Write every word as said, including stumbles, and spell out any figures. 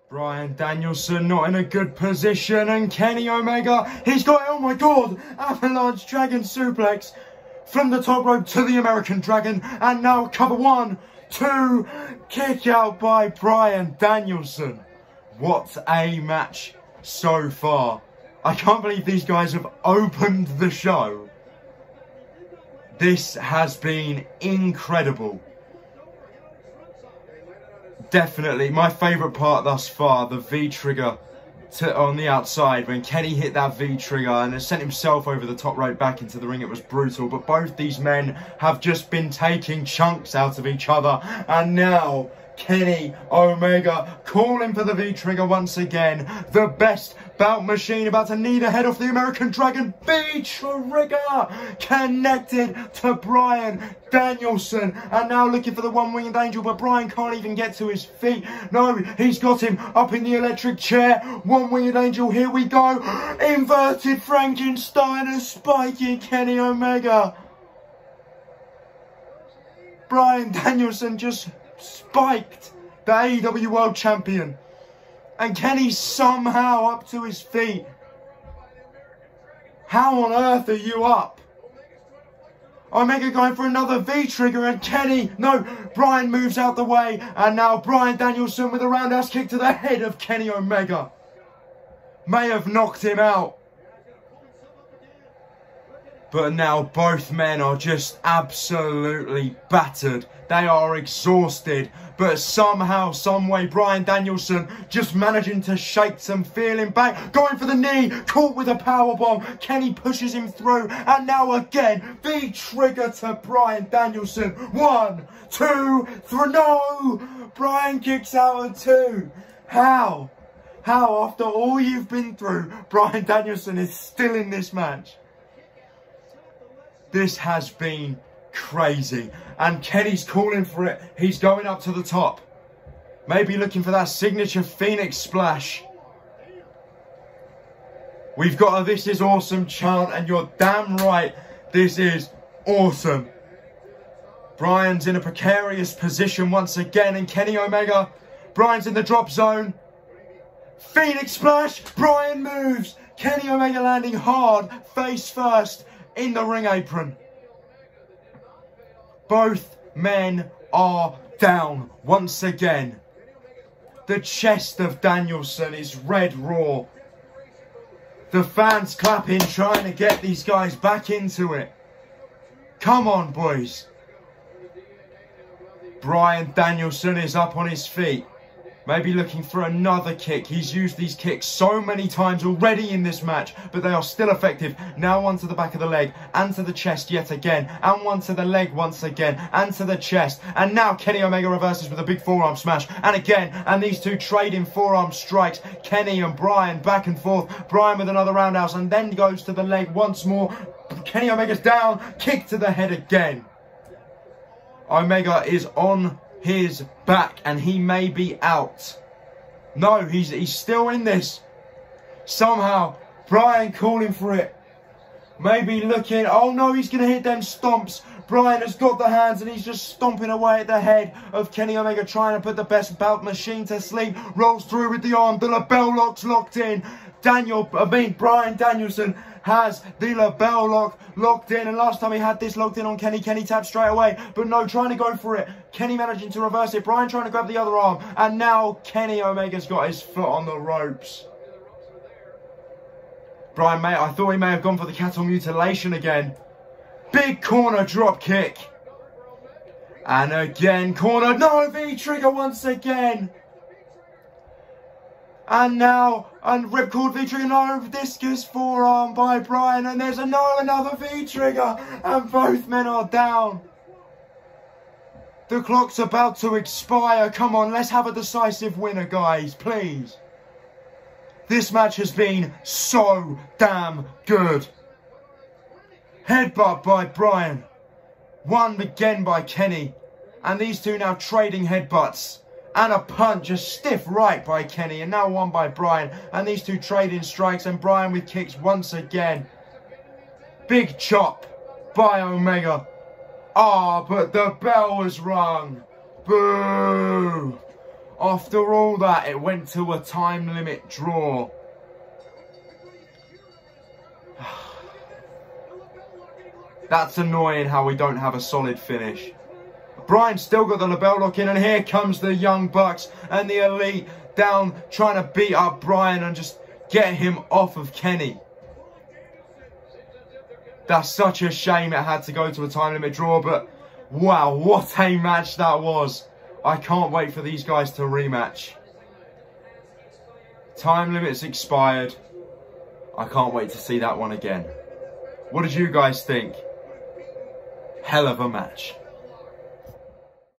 Bryan Danielson not in a good position, and Kenny Omega, he's got it, oh my god, avalanche dragon suplex from the top rope to the American Dragon, and now cover one, two, kick out by Bryan Danielson. What a match so far. I can't believe these guys have opened the show. This has been incredible. Definitely my favourite part thus far, the V-trigger to, on the outside. When Kenny hit that V-trigger and has sent himself over the top rope back into the ring, it was brutal. But both these men have just been taking chunks out of each other. And now Kenny Omega calling for the V-trigger once again. The best bout machine about to knee the head off the American Dragon. V-trigger connected to Bryan Danielson, and now looking for the one-winged angel, but Bryan can't even get to his feet. No, he's got him up in the electric chair. One-winged angel, here we go. Inverted Frankenstein and spiking Kenny Omega. Bryan Danielson just spiked the A E W World Champion, and Kenny's somehow up to his feet. How on earth are you up? Omega going for another V-trigger, and Kenny, no, Bryan moves out the way, and now Bryan Danielson with a roundhouse kick to the head of Kenny Omega. May have knocked him out. But now both men are just absolutely battered. They are exhausted. But somehow, someway, Bryan Danielson just managing to shake some feeling back. Going for the knee. Caught with a powerbomb. Kenny pushes him through. And now again, the trigger to Bryan Danielson. One, two, three. No! Bryan kicks out at two. How? How, after all you've been through, Bryan Danielson is still in this match? This has been crazy. And Kenny's calling for it. He's going up to the top. Maybe looking for that signature Phoenix splash. We've got a "This is awesome" chant, and you're damn right, this is awesome. Bryan's in a precarious position once again, and Kenny Omega, Bryan's in the drop zone. Phoenix splash. Bryan moves. Kenny Omega landing hard, face first, in the ring apron. Both men are down once again. The chest of Danielson is red raw. The fans clapping, trying to get these guys back into it. Come on, boys. Bryan Danielson is up on his feet. Maybe looking for another kick. He's used these kicks so many times already in this match, but they are still effective. Now one to the back of the leg, and to the chest yet again, and one to the leg once again, and to the chest. And now Kenny Omega reverses with a big forearm smash, and again, and these two trading forearm strikes. Kenny and Bryan back and forth. Bryan with another roundhouse, and then goes to the leg once more. Kenny Omega's down, kick to the head again. Omega is on his back, and he may be out. No, he's he's still in this. Somehow, Bryan calling for it. Maybe looking, oh no, he's going to hit them stomps. Bryan has got the hands, and he's just stomping away at the head of Kenny Omega, trying to put the best bout machine to sleep. Rolls through with the arm, the label lock's locked in. Daniel, I mean, Bryan Danielson has the label lock locked in, and last time he had this locked in on Kenny, Kenny tapped straight away, but no, trying to go for it. Kenny managing to reverse it, Bryan trying to grab the other arm, and now Kenny Omega's got his foot on the ropes. Bryan, mate, I thought he may have gone for the cattle mutilation again. Big corner drop kick. And again, corner, no, V-trigger once again. And now, and ripcord V-trigger, no, discus forearm by Bryan, and there's a, no, another V-trigger, and both men are down. The clock's about to expire. Come on, let's have a decisive winner, guys, please. This match has been so damn good. Headbutt by Bryan. One again by Kenny. And these two now trading headbutts. And a punch, a stiff right by Kenny, and now one by Bryan. And these two trading strikes, and Bryan with kicks once again. Big chop by Omega. Ah, but the bell was rung. Boo! After all that, it went to a time limit draw. That's annoying how we don't have a solid finish. Bryan still got the label lock in, and here comes the Young Bucks and the Elite down, trying to beat up Bryan and just get him off of Kenny. That's such a shame it had to go to a time limit draw, but wow, what a match that was. I can't wait for these guys to rematch. Time limit's expired. I can't wait to see that one again. What did you guys think? Hell of a match.